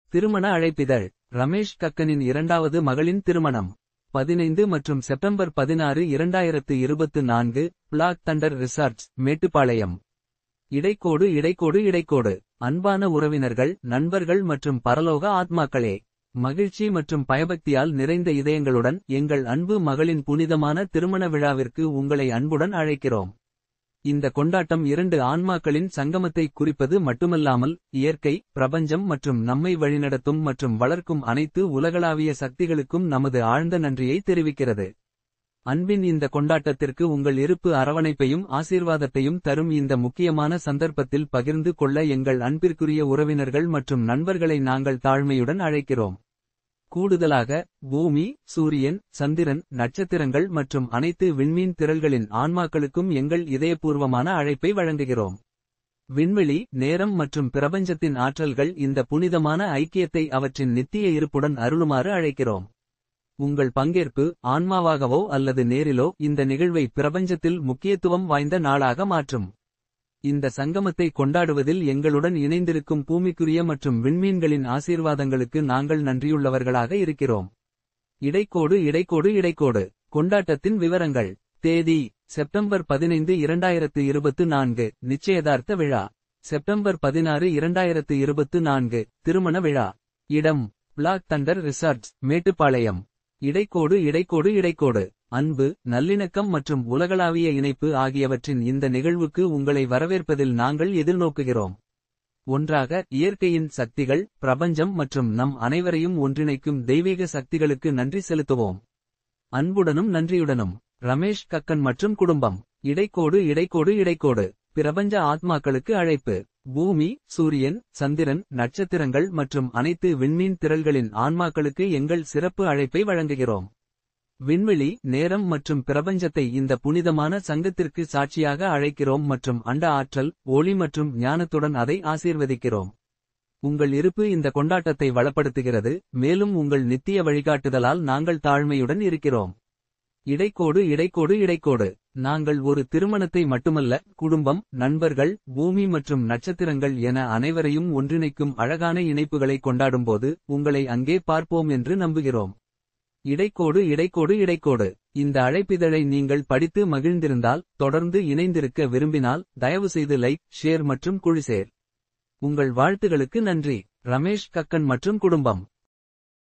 திருமண அழைப்பிதழ். ரமேஷ் கக்கனின் இரண்டாவது மகளின் திருமணம் 15 மற்றும் September 16 2024 Black Thunder resorts Mettupalayam. இடைக்கோடு. அன்பான உறவினர்கள், நண்பர்கள் மற்றும் பரலோக ஆத்மாக்களே, மகிழ்ச்சி மற்றும் பயபக்தியால் நிறைந்த இதயங்களுடன் எங்கள் அன்பு மகளின் புனிதமான திருமண விழாவிற்கு உங்களை அன்புடன் அழைக்கிறோம். இந்த கொண்டாட்டம் 2 ஆன்மாக்களின் சங்கமத்தை குறிப்பது மட்டுமல்லாமல், இயற்கை, பிரபஞ்சம் மற்றும் நம்மை வழிநடத்தும் மற்றும் வளர்க்கும் அனைத்து உலகளாவிய சக்திகளுக்கும் நமது ஆழ்ந்த நன்றியை தெரிவிக்கிறது. அன்பின் இந்த கொண்டாட்டத்திற்கு உங்கள் இருப்பு அரவணைப்பையும் ஆசீர்வாதத்தையும் தரும். இந்த முக்கியமான சந்தர்ப்பத்தில் பகிர்ந்து கொள்ள எங்கள் அன்பிற்குரிய உறவினர்கள் மற்றும் நண்பர்களை நாங்கள் தாழ்மையுடன் அழைக்கிறோம். கூடுதலாக, பூமி, சூரியன், சந்திரன், நட்சத்திரங்கள் மற்றும் அனைத்து விண்மீன் திரள்களின் ஆன்மாக்களுக்கும் எங்கள் இதயபூர்வமான அழைப்பை வழங்குகிறோம். விண்வெளி, நேரம் மற்றும் பிரபஞ்சத்தின் ஆற்றல்கள் இந்த புனிதமான ஐக்கியத்தை அவற்றின் நித்திய இருப்புடன் அருளுமாறு அழைக்கிறோம். உங்கள் பங்கேற்பு, ஆன்மாவாகவோ அல்லது நேரிலோ, இந்த நிகழ்வை பிரபஞ்சத்தில் முக்கியத்துவம் வாய்ந்த நாளாக மாற்றும். இந்த சங்கமத்தை கொண்டாடுவதில் எங்களுடன் இணைந்திருக்கும் பூமிக்குரிய மற்றும் விண்மீன்களின் ஆசீர்வாதங்களுக்கு நாங்கள் நன்றியுள்ளவர்களாக இருக்கிறோம். இடைக்கோடு. கொண்டாட்டத்தின் விவரங்கள். தேதி: செப்டம்பர் 15 2024 நிச்சயதார்த்த விழா. செப்டம்பர் 16 2024 திருமண விழா. இடம்: பிளாக் தண்டர் ரிசார்ட்ஸ் மேட்டுப்பாளையம். இடைக்கோடு. அன்பு, நல்லிணக்கம் மற்றும் உலகளாவிய இணைப்பு ஆகியவற்றின் இந்த நிகழ்வுக்கு உங்களை வரவேற்பதில் நாங்கள் எதிர்நோக்குகிறோம். ஒன்றாக, இயற்கையின் சக்திகள், பிரபஞ்சம் மற்றும் நம் அனைவரையும் ஒன்றிணைக்கும் தெய்வீக சக்திகளுக்கு நன்றி செலுத்துவோம். அன்புடனும் நன்றியுடனும். ரமேஷ் கக்கன் மற்றும் குடும்பம். இடைக்கோடு. பிரபஞ்ச ஆத்மாக்களுக்கு அழைப்பு. பூமி, சூரியன், சந்திரன், நட்சத்திரங்கள் மற்றும் அனைத்து விண்மீன் திரள்களின் ஆன்மாக்களுக்கு எங்கள் சிறப்பு அழைப்பை வழங்குகிறோம். விண்வெளி, நேரம் மற்றும் பிரபஞ்சத்தை இந்த புனிதமான சங்கத்திற்கு சாட்சியாக அழைக்கிறோம் மற்றும் அண்ட ஆற்றல், ஒளி மற்றும் ஞானத்துடன் அதை ஆசீர்வதிக்கிறோம். உங்கள் இருப்பு இந்த கொண்டாட்டத்தை வளப்படுத்துகிறது, மேலும் உங்கள் நித்திய வழிகாட்டுதலால் நாங்கள் தாழ்மையுடன் இருக்கிறோம். இடைக்கோடு. நாங்கள் ஒரு திருமணத்தை மட்டுமல்ல, குடும்பம், நண்பர்கள், பூமி மற்றும் நட்சத்திரங்கள் என அனைவரையும் ஒன்றிணைக்கும் அழகான இணைப்புகளை கொண்டாடும்போது உங்களை அங்கே பார்ப்போம் என்று நம்புகிறோம். இடைக்கோடு. இந்த அழைப்பிதழை நீங்கள் படித்து மகிழ்ந்திருந்தால், தொடர்ந்து இணைந்திருக்க விரும்பினால், தயவுசெய்து லைக், ஷேர் மற்றும் குழிசேர். உங்கள் வாழ்த்துகளுக்கு நன்றி. ரமேஷ் கக்கன் மற்றும் குடும்பம்.